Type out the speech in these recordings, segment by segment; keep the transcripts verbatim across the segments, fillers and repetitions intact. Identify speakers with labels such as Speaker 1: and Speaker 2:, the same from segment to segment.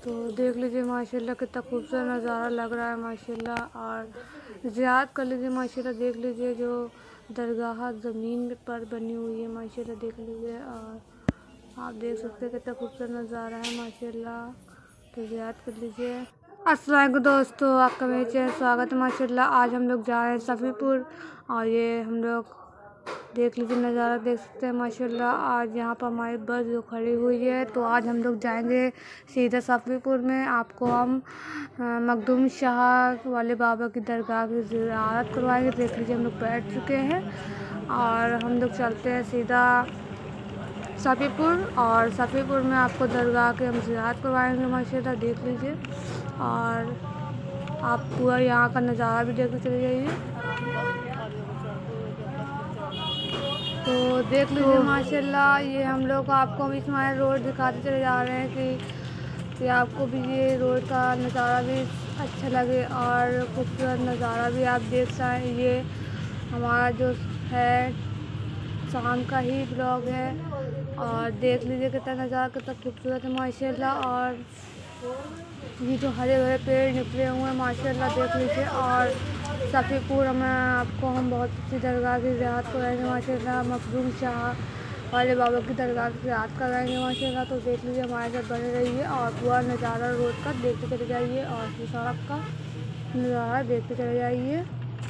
Speaker 1: तो देख लीजिए माशाल्लाह कितना खूबसूरत नज़ारा लग रहा है माशाल्लाह। और ज़ियारत कर लीजिए माशाल्लाह। देख लीजिए जो दरगाह ज़मीन पर बनी हुई है माशाल्लाह, देख लीजिए। और आप देख सकते हैं कितना खूबसूरत नज़ारा है माशाल्लाह। तो ज़ियारत कर लीजिए। अस्सलाम वालेकुम दोस्तों, आपका मेरे चैनल स्वागत है माशाल्लाह। आज हम लोग जा रहे हैं सफ़ीपुर और ये हम लोग देख लीजिए नज़ारा देख सकते हैं माशाल्लाह। आज यहाँ पर हमारी बस जो खड़ी हुई है, तो आज हम लोग जाएंगे सीधा सफ़ीपुर में। आपको हम मखदूम शाह वाले बाबा की दरगाह की ज़ियारत करवाएंगे। देख लीजिए हम लोग बैठ चुके हैं और हम लोग चलते हैं सीधा सफ़ीपुर। और सफ़ीपुर में आपको दरगाह के हम ज़ियारत करवाएंगे माशाल्लाह, देख लीजिए। और आप पूरा यहाँ का नज़ारा भी देखते चले जाइए। तो देख लीजिए माशाल्लाह। ये हम लोग आपको अभी इसमाइल रोड दिखाते चले जा रहे हैं कि, कि आपको भी ये रोड का नज़ारा भी अच्छा लगे और खूबसूरत नज़ारा भी आप देख सकें। ये हमारा जो है शाम का ही ब्लॉग है। और देख लीजिए कितना नज़ारा कितना खूबसूरत है माशाल्लाह। और ये जो हरे भरे पेड़ निकले हुए हैं माशाल्लाह, देख लीजिए। और सफ़ीपुर में आपको हम बहुत अच्छी दरगाह की ज़ियारत कराएंगे माशाल्लाह। मखदूम शाह वाले बाबा की दरगाह की ज़ियारत कराएंगे माशाल्लाह। तो देख लीजिए हमारे साथ बने रहिए और पूरा नज़ारा रोड का देखते चले जाइए और सड़क का नज़ारा देखते चले जाइए।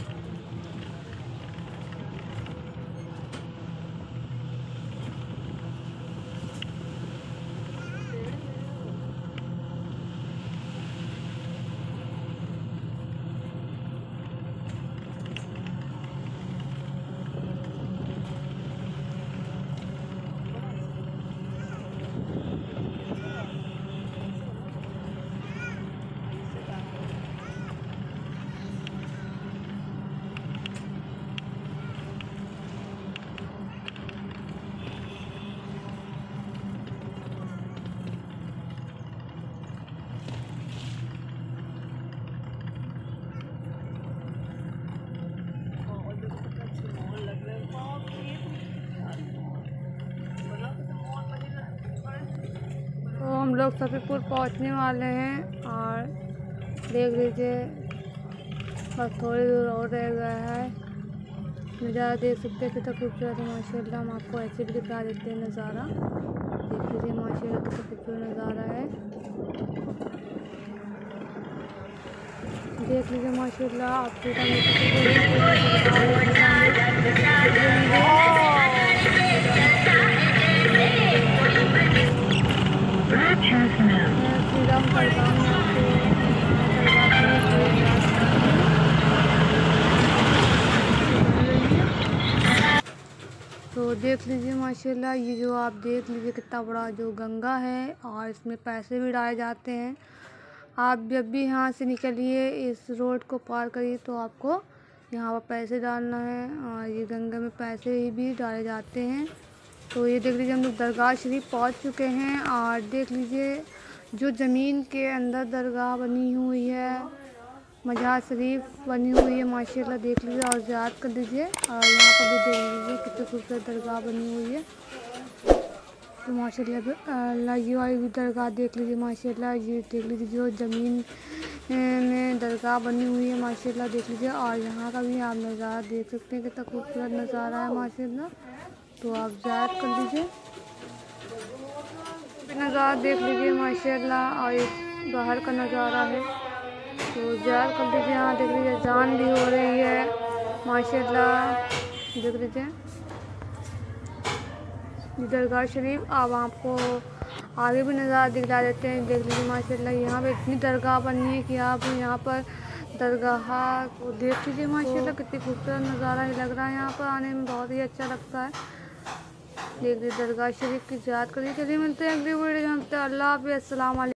Speaker 1: तो हम लोग सफ़ीपुर पहुंचने वाले हैं और देख लीजिए बस थोड़ी दूर और रह गया है। नज़ारा देख सकते हैं कितना खूबसूरत है माशाल्लाह। हम आपको ऐसे भी दिखा देते हैं नज़ारा, देख लीजिए माशाल्लाह कितना खूबसूरत नज़ारा है। देख लीजिए माशाल्लाह। आप तो देख लीजिए माशाल्लाह। ये जो आप देख लीजिए कितना बड़ा जो गंगा है और इसमें पैसे भी डाले जाते हैं। आप जब भी यहाँ से निकलिए इस रोड को पार करिए तो आपको यहाँ पर पैसे डालना है और ये गंगा में पैसे भी डाले जाते हैं। तो ये देख लीजिए हम लोग दरगाह शरीफ पहुँच चुके हैं और देख लीजिए जो ज़मीन के अंदर दरगाह बनी हुई है, मजार शरीफ बनी हुई है माशाल्लाह, देख लीजिए और ज़ियारत कर लीजिए। और यहाँ पर भी देख लीजिए कितनी खूबसूरत दरगाह बनी हुई है। तो माशाल्लाह ये वाली भी दरगाह देख लीजिए माशाल्लाह। ये देख लीजिए जो ज़मीन में दरगाह बनी हुई है माशाल्लाह, देख लीजिए। और यहाँ का भी आप नज़ारा देख सकते हैं कितना खूबसूरत नज़ारा है माशाल्लाह। तो आप ज़ियारत कर लीजिए, नज़ारा देख लीजिए माशाल्लाह। और ये बाहर का नज़ारा है, तो ज़ियारत कर लीजिए। यहाँ देख लीजिए अज़ान भी हो रही है माशाल्लाह, देख लीजिए दरगाह शरीफ। अब आपको आगे भी नज़ारा दिखला देते हैं, देख लीजिए माशाल्लाह। यहाँ पे इतनी दरगाह बनी है कि आप यहाँ पर दरगाह को देख लीजिए माशाल्लाह कितनी खूबसूरत नज़ारा ही लग रहा है। यहाँ पर आने में बहुत ही अच्छा लगता है। देख लीजिए दरगाह शरीफ की ज़ियारत करिए। चलिए मिलते हैं अगली वीडियो में। अल्लाह हाफ़िज़, अस्सलाम वालेकुम।